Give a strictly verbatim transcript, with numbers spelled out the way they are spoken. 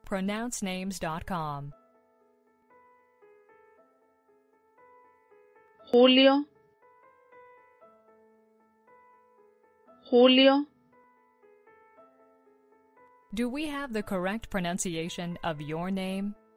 pronounce names dot com. Julio, Julio, Do we have the correct pronunciation of your name?